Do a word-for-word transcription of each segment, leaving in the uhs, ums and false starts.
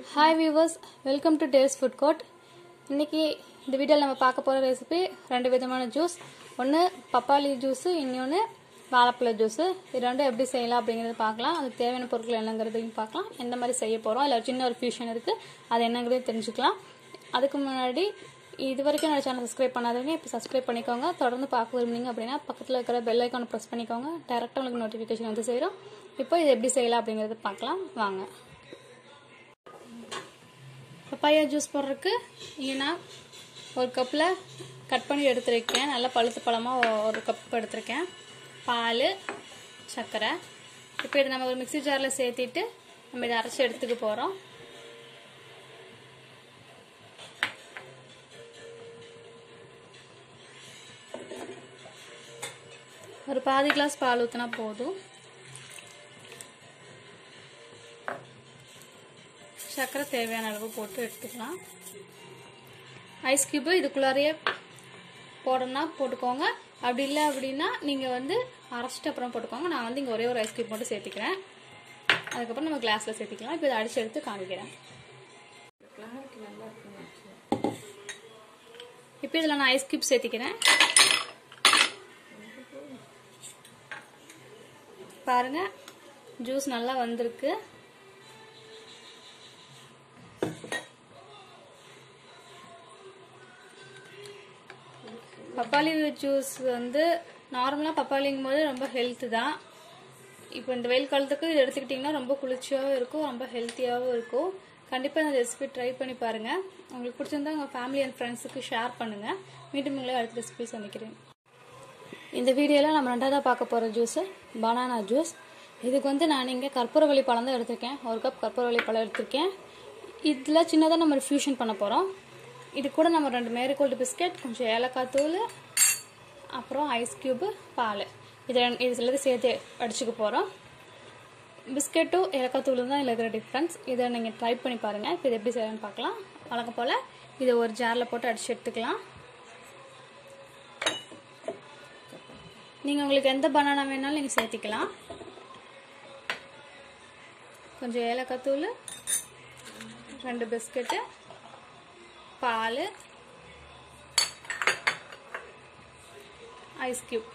Hi viewers, welcome to Dave's Food Court. இன்னைக்கு இந்த வீடியோல நம்ம பார்க்க போற ரெசிபி ரெண்டு விதமான ஜூஸ். ஒன்னு பப்பாளி ஜூஸ், இன்னொன்னு வாழைப்பழ ஜூஸ். இது ரெண்டும் எப்படி செய்யலாம் அப்படிங்கறத பார்க்கலாம். அதுக்கு தேவையான பொருட்கள் என்னங்கறதையும் பார்க்கலாம். எந்த மாதிரி செய்ய போறோம், இல்ல சின்ன ஒரு ஃபியூஷன் இருக்கு. அது என்னங்கறதை தெரிஞ்சுக்கலாம். அதுக்கு முன்னாடி இதுவரைக்கும் நம்ம சேனலை சப்ஸ்கிரைப் பண்ணாதவங்க இப்போ சப்ஸ்கிரைப் பண்ணிக்கோங்க. தொடர்ந்து பார்க்க விரும்புனீங்க அப்படின்னா பக்கத்துல இருக்கிற பெல் ஐகானை பிரஸ் பண்ணிக்கோங்க. டைரக்டா உங்களுக்கு நோட்டிஃபிகேஷன் வந்து சேரும். இப்போ இது எப்படி செய்யலாம் அப்படிங்கறத பார்க்கலாம் வாங்க. பப்பாயா ஜூஸ் போடுறதுக்கு இங்கே நான் ஒரு கப்பில் கட் பண்ணி எடுத்துருக்கேன். நல்லா பழுத்து பழமாக ஒரு கப் எடுத்துருக்கேன். பால், சர்க்கரை. இப்போ இதை நம்ம ஒரு மிக்சி ஜாரில் சேர்த்திட்டு நம்ம இதை அரைச்சி எடுத்துக்க போகிறோம். ஒரு பாதி கிளாஸ் பால் ஊற்றினா போதும். சர்க்கரை தேவையான அளவு போட்டு எடுத்துக்கலாம். ஐஸ் கியூப் இதுக்குள்ளாரையே போடணும்னா போட்டுக்கோங்க. அப்படி இல்லை அப்படின்னா நீங்கள் வந்து அரைச்சிட்டு அப்புறம் போட்டுக்கோங்க. நான் வந்து இங்கே ஒரே ஒரு ஐஸ் கியூப் மட்டும் சேர்த்திக்கிறேன். அதுக்கப்புறம் நம்ம கிளாஸில் சேர்த்திக்கலாம். இப்போ இதை அடிச்சு எடுத்து காமிக்கிறேன். இப்போ இதில் நான் ஐஸ் கியூப் சேர்த்திக்கிறேன். பாருங்க, ஜூஸ் நல்லா வந்திருக்கு. பப்பாளி ஜூஸ் வந்து நார்மலாக பப்பாளிங்கும் போது ரொம்ப ஹெல்த்து தான். இப்போ இந்த வெயில் காலத்துக்கு இது எடுத்துக்கிட்டிங்கன்னா ரொம்ப குளிர்ச்சியாகவும் இருக்கும், ரொம்ப ஹெல்த்தியாகவும் இருக்கும். கண்டிப்பாக இந்த ரெசிபி ட்ரை பண்ணி பாருங்கள். உங்களுக்கு பிடிச்சிருந்தா உங்கள் ஃபேமிலி அண்ட் ஃப்ரெண்ட்ஸுக்கு ஷேர் பண்ணுங்கள். மீண்டும் உங்களே அடுத்த ரெசிபி சமைக்கிறேன். இந்த வீடியோவில் நம்ம ரெண்டாவதாக பார்க்க போகிற ஜூஸு பனானா ஜூஸ். இதுக்கு வந்து நான் இங்கே கற்பூரவள்ளி பழம் தான் எடுத்திருக்கேன். ஒரு கப் கற்பூரவள்ளி பழம் எடுத்திருக்கேன். இதில் சின்னதாக நம்ம ஃபியூஷன் பண்ண போகிறோம். இது கூட நம்ம ரெண்டு மேரிகோல்டு பிஸ்கெட், கொஞ்சம் ஏலக்காய் தூள், அப்புறம் ஐஸ் கியூபு, பால், இதை இது எல்லாத்தையும் சேர்த்து அடிச்சுக்க போகிறோம். பிஸ்கெட்டும் ஏலக்காய் தூள் தான் இதில் இருக்கிற டிஃப்ரென்ஸ். இதை நீங்கள் ட்ரை பண்ணி பாருங்கள். இப்போ இது எப்படி செய்யலாம்னு பார்க்கலாம். வழக்கம் போல் இதை ஒரு ஜாரில் போட்டு அடிச்சு எடுத்துக்கலாம். நீங்கள் உங்களுக்கு எந்த பனானா வேணாலும் நீங்கள் சேர்த்திக்கலாம். கொஞ்சம் ஏலக்காய் தூள், ரெண்டு பிஸ்கெட்டு, பால், ஐஸ் கியூப்.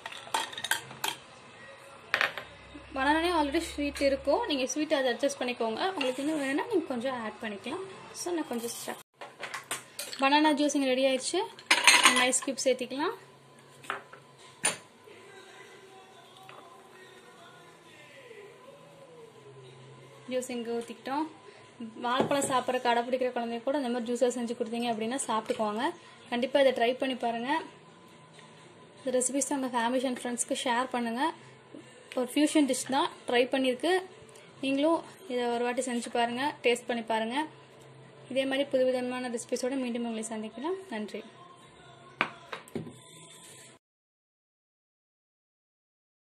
பனானானே ஆல்ரெடி ஸ்வீட் இருக்கும். நீங்கள் ஸ்வீட் அதை அட்ஜஸ்ட் பண்ணிக்கோங்க. உங்களுக்கு இன்னும் வேணும்னா நீங்கள் கொஞ்சம் ஆட் பண்ணிக்கலாம். ஸோ நான் கொஞ்சம் ஸ்டார்ட். பனானா ஜூஸ் இங்கே ரெடி ஆயிடுச்சு. நம்ம ஐஸ் கியூப் சேர்த்திக்கலாம். ஜூஸ் இங்கே ஊற்றிக்கிட்டோம். வாழைப்பழம் சாப்பிட்ற கடை பிடிக்கிற குழந்தைங்க கூட இந்த மாதிரி ஜூஸாக செஞ்சு கொடுத்தீங்க அப்படின்னா சாப்பிட்டுக்குவாங்க. கண்டிப்பாக இதை ட்ரை பண்ணி பாருங்கள். இந்த ரெசிபிஸ் உங்கள் ஃபேமிலி அண்ட் ஃப்ரெண்ட்ஸ்க்கு ஷேர் பண்ணுங்கள். ஒரு ஃபியூஷன் டிஷ் தான், ட்ரை பண்ணியிருக்கு. நீங்களும் இதை ஒரு வாட்டி செஞ்சு பாருங்கள், டேஸ்ட் பண்ணி பாருங்கள். இதே மாதிரி புது விதமான ரெசிபிஸோடு மீண்டும் உங்களை சந்திக்கலாம். நன்றி.